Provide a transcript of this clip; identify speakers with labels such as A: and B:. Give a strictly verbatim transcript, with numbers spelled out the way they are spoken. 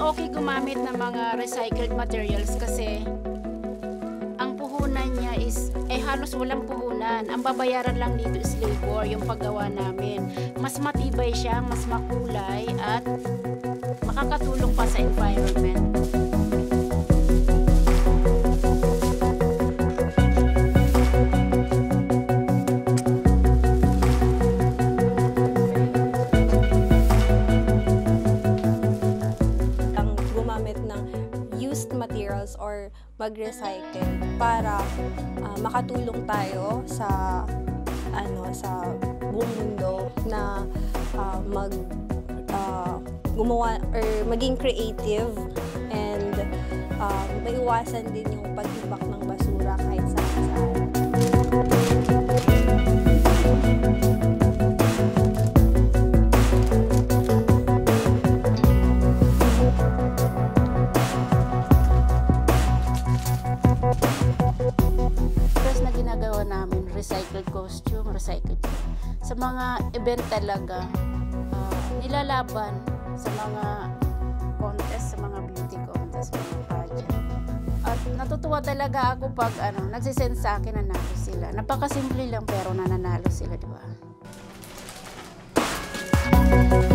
A: okay gumamit ng mga recycled materials kasi ang puhunan niya is, eh halos walang puhunan. Ang babayaran lang dito is labor, yung paggawa namin. Mas matibay siya, mas makulay, at makakatulong pa sa environment.
B: Materials or mag-recycle para uh, makatulong tayo sa ano sa buong mundo na uh, mag uh, gumawa or maging creative and uh, maiwasan din yung pag-imbak ng basura kahit saan-saan.
A: Namin recycled costume, recycled sa mga event talaga, uh, nilalaban sa mga contest, sa mga beauty contest, mga pageant. At natutuwa talaga ako pag ano, nagsisend sa akin, nanalo sila. Napakasimple lang pero nananalo sila, di ba?